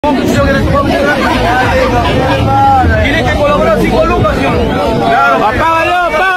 Tiene que colaborar 5 lucas, ¿sí? Claro, apágalo.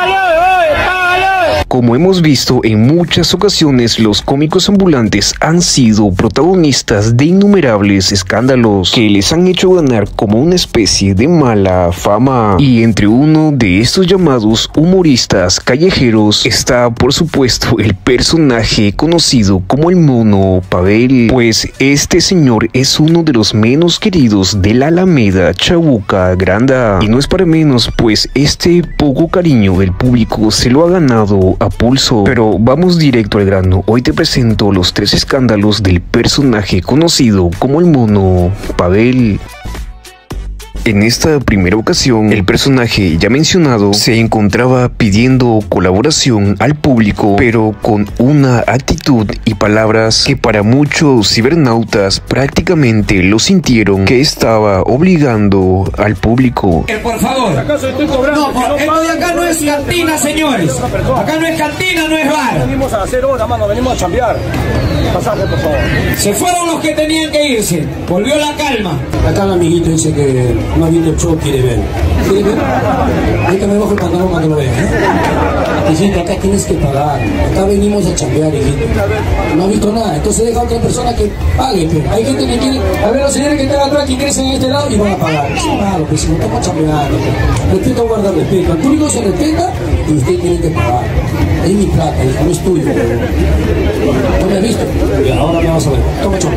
Como hemos visto en muchas ocasiones, los cómicos ambulantes han sido protagonistas de innumerables escándalos que les han hecho ganar como una especie de mala fama. Y entre uno de estos llamados humoristas callejeros está, por supuesto, el personaje conocido como el Mono Pavel. Pues este señor es uno de los menos queridos de la Alameda Chabuca Granda. Y no es para menos, pues este poco cariño del público se lo ha ganado a pulso. Pero vamos directo al grano. Hoy te presento los 3 escándalos del personaje conocido como el Mono Pavel. En esta primera ocasión, el personaje ya mencionado se encontraba pidiendo colaboración al público, pero con una actitud y palabras que para muchos cibernautas prácticamente lo sintieron que estaba obligando al público. Por favor, ¿Acaso estoy cobrando? no, esto de acá no es cantina, señores. Acá no es cantina, no es bar. Venimos a hacer hora, mano, venimos a chambear. Pasaje, por favor. Se fueron los que tenían que irse. Volvió la calma. Acá el amiguito dice que no ha visto el show, quiere ver. ¿Quiere ver? Ahí que me bajo el pantalón cuando lo vea. Hijito, acá tienes que pagar. Acá venimos a chambear, hijito. No ha visto nada. Entonces deja a otra persona que pague. Pero hay gente que quiere. A ver, los señores que están atrás, que crecen en este lado y van a pagar. Sí, claro, pues si no estamos chambeando. Respeto, guarda respeto. El público se respeta y usted tiene que pagar. Es mi plata, hijo, no es tuyo. ¿No me has visto? Y ahora me vas a ver. Toma chombo.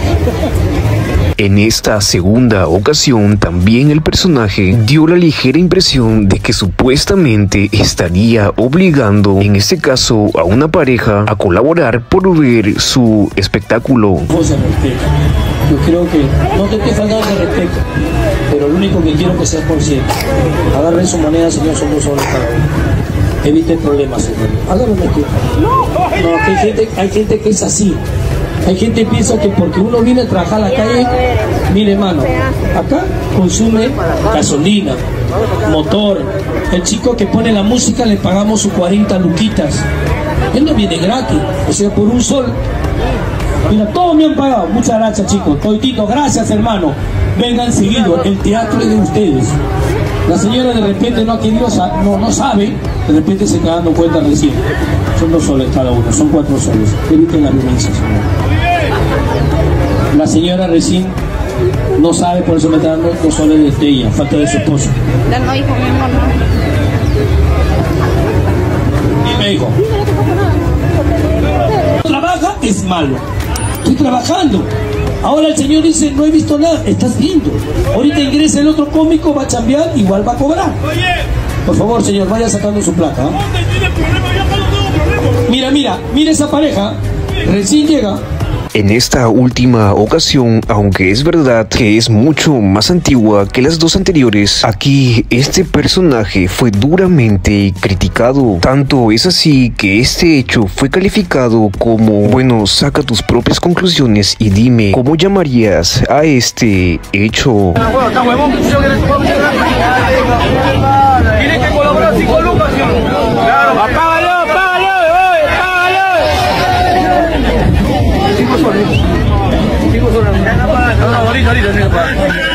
En esta segunda ocasión, también el personaje dio la ligera impresión de que supuestamente estaría obligando, en este caso, a una pareja a colaborar por ver su espectáculo. Se respeta. Yo creo que no te estoy faltando de respeto, pero lo único que quiero es que seas consciente. Agarren su moneda, señor, son 2 soles cada uno. Evite problemas, señor. Agarren aquí. No, que hay gente que es así. Hay gente que piensa que porque uno viene a trabajar a la calle, mire hermano, acá consume gasolina, motor. El chico que pone la música le pagamos sus 40 luquitas. Él no viene gratis, o sea, por 1 sol. Mira, todos me han pagado. Muchas gracias, chicos. Toititos, gracias, hermano. Vengan seguido, el teatro es de ustedes. La señora de repente no ha querido, no sabe, de repente se está dando cuenta recién. Son 2 soles cada uno, son 4 soles. Eviten la violencia, señor. La señora recién no sabe, por eso me está dando 2 soles de ella, falta de su esposo. No, hijo, mi amor, no. Dime, hijo. Trabaja es malo. Estoy trabajando. Ahora el señor dice, no he visto nada. Estás viendo. Ahorita ingresa el otro cómico, va a chambear, igual va a cobrar. Por favor, señor, vaya sacando su plata. Mira esa pareja. Recién llega. En esta última ocasión, aunque es verdad que es mucho más antigua que las 2 anteriores, aquí este personaje fue duramente criticado. Tanto es así que este hecho fue calificado como, bueno, saca tus propias conclusiones y dime cómo llamarías a este hecho. Tiene que colaborar 5 lucas, ¿sí? Claro, apágalo. 5 soles. 5 soles. No, ahorita,